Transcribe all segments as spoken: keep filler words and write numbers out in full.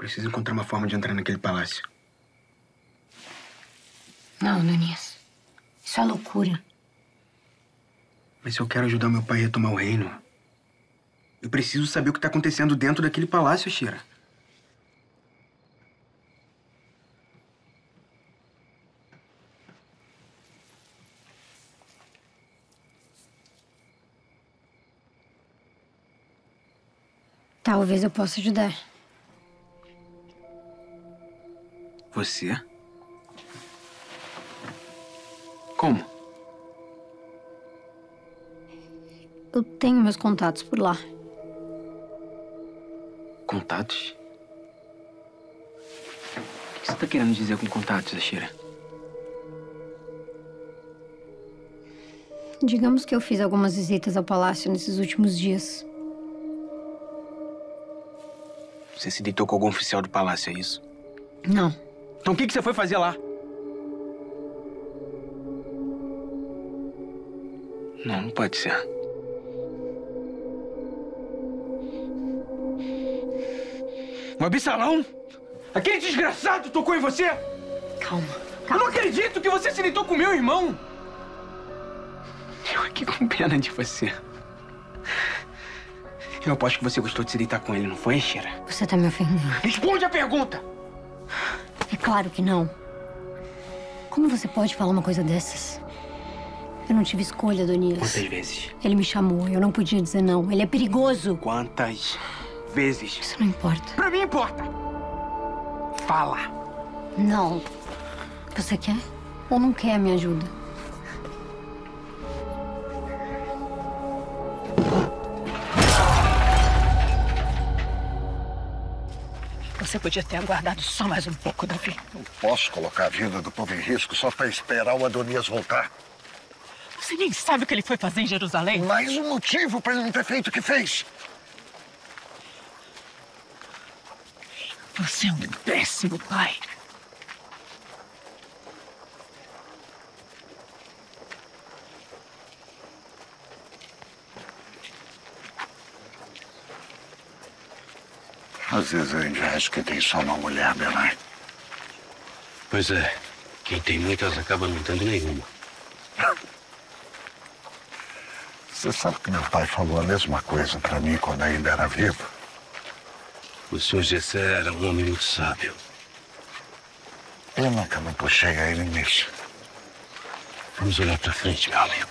Preciso encontrar uma forma de entrar naquele palácio. Não, Ananias. Isso é loucura. Mas se eu quero ajudar meu pai a retomar o reino, eu preciso saber o que está acontecendo dentro daquele palácio, Shira. Talvez eu possa ajudar. Você? Como? Eu tenho meus contatos por lá. Contatos? O que você tá querendo dizer com contatos, Ashira? Digamos que eu fiz algumas visitas ao palácio nesses últimos dias. Você se deitou com algum oficial do palácio, é isso? Não. Então o que que você foi fazer lá? Não, não pode ser. O Absalão? Aquele desgraçado tocou em você? Calma, Eu calma. não acredito que você se deitou com meu irmão! Eu aqui com pena de você. Eu aposto que você gostou de se deitar com ele, não foi, Shira? Você tá me ofendendo. Responde a pergunta! É claro que não. Como você pode falar uma coisa dessas? Eu não tive escolha, Adonias. Quantas vezes? Ele me chamou, eu não podia dizer não. Ele é perigoso. Quantas vezes? Isso não importa. Pra mim importa! Fala! Não. Você quer ou não quer a minha ajuda? Você podia ter aguardado só mais um pouco, Davi. Não posso colocar a vida do povo em risco só para esperar o Adonias voltar. Você nem sabe o que ele foi fazer em Jerusalém. Mais um motivo para ele não ter feito o que fez. Você é um péssimo pai. Às vezes eu ainda acho que tem só uma mulher, Bernard. Pois é. Quem tem muitas acaba não tendo nenhuma. Você sabe que meu pai falou a mesma coisa para mim quando ainda era vivo? O senhor Gessé era um homem muito sábio. Pena que eu não puxei a ele nisso. Vamos olhar pra frente, meu amigo.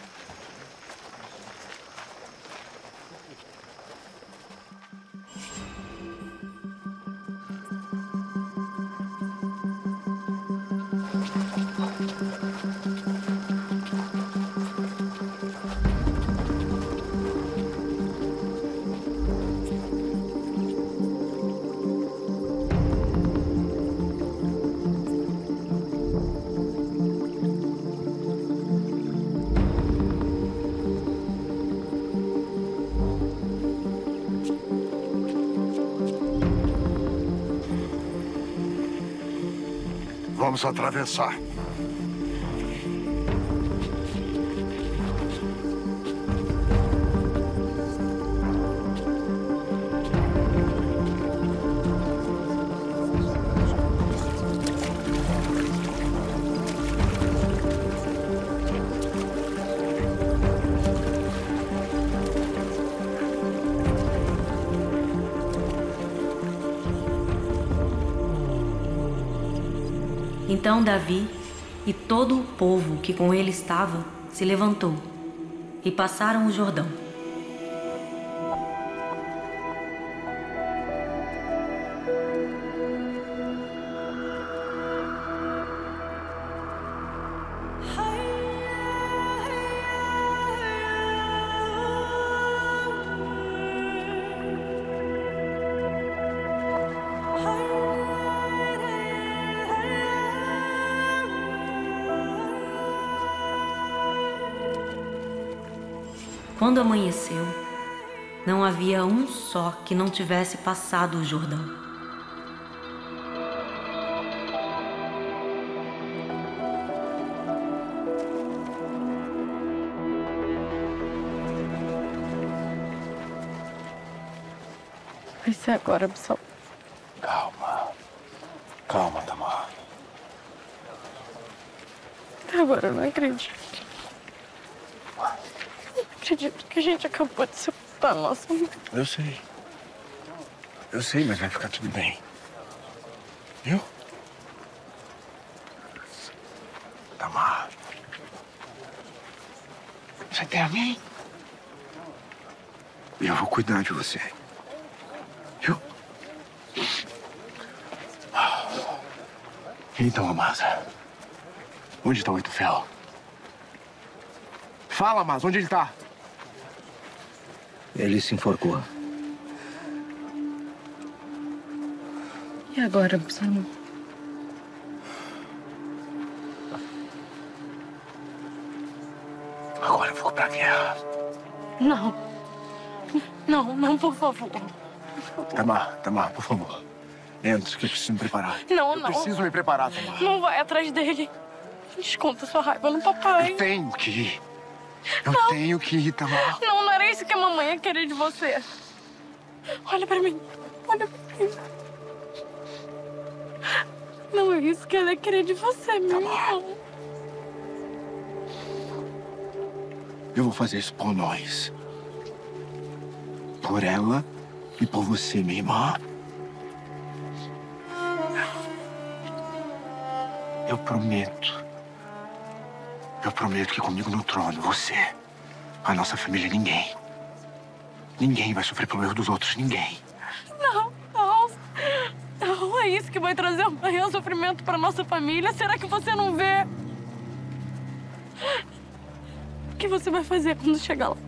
Vamos atravessar. Então Davi e todo o povo que com ele estava se levantou e passaram o Jordão. Quando amanheceu, não havia um só que não tivesse passado o Jordão. Vai ser agora, Absalão. Calma. Calma, Tamar. Agora eu não acredito. Não acredito que a gente acabou de sepultar a nossa mãe. Eu sei. Eu sei, mas vai ficar tudo bem. Viu? Tamar. Você tem a mim? E eu vou cuidar de você. Viu? Então, Amasa. Onde está o Oitofel? Fala, Amasa, onde ele está? Ele se enforcou. E agora, Absalão? Agora eu vou pra guerra. Não. Não, não, por favor. Tamar, Tamar, por favor. Entra, que eu preciso me preparar. Não, eu não. preciso me preparar, Tamar. Não vai atrás dele. Desconta sua raiva no papai. Eu tenho que ir. Eu não. tenho que ir, Tamar. Não, não era isso que a mamãe ia querer de você. Olha pra mim. Olha pra mim. Não é isso que ela ia querer de você, meu irmão. Eu vou fazer isso por nós. Por ela e por você, minha irmã. Eu prometo. Eu prometo que comigo no trono, você, a nossa família, ninguém. Ninguém vai sofrer pelo erro dos outros, ninguém. Não, não. Não é isso que vai trazer o maior sofrimento pra nossa família. Será que você não vê? O que você vai fazer quando chegar lá?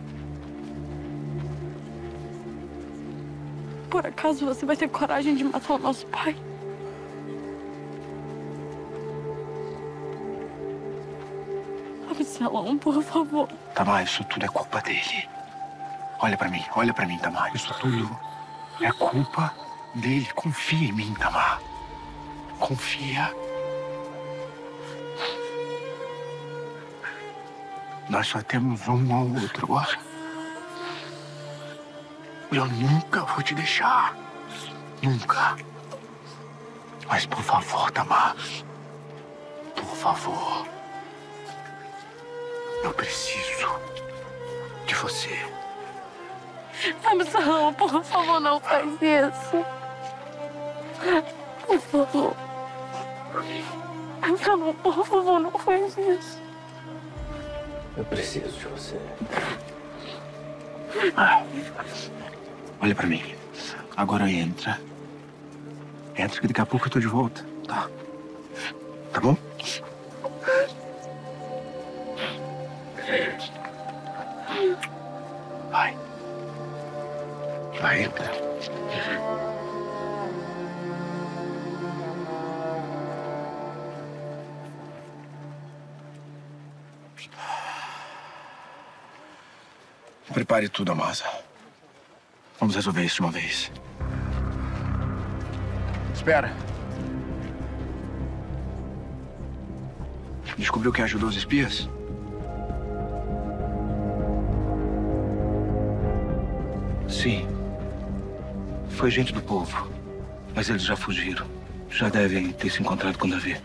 Por acaso você vai ter coragem de matar o nosso pai? Absalão, por favor. Tamar, isso tudo é culpa dele. Olha pra mim, olha pra mim, Tamar. Isso tudo é culpa dele. Confia em mim, Tamar. Confia. Nós só temos um ao outro. Eu nunca vou te deixar. Nunca. Mas, por favor, Tamar. Por favor. Eu preciso de você. Absalão, por favor, não faz isso. Por favor. Absalão, por favor, não faz isso. Eu preciso de você. Ah. Olha pra mim. Agora entra. Entra que daqui a pouco eu tô de volta, tá? Tá bom? Vai. Vai, entra. Prepare tudo, Amasa. Vamos resolver isso de uma vez. Espera. Descobriu quem ajudou os espias? Sim. Foi gente do povo. Mas eles já fugiram. Já devem ter se encontrado com Davi.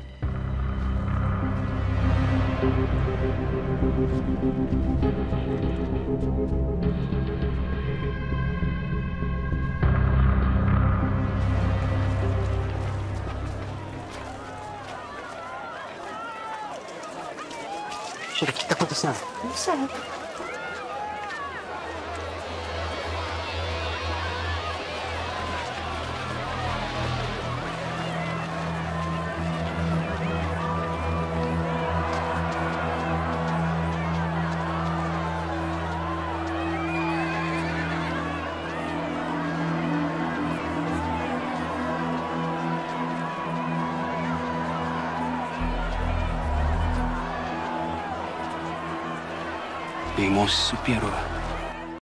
Chega, o que tá acontecendo? Não sei. Meu irmão se superou.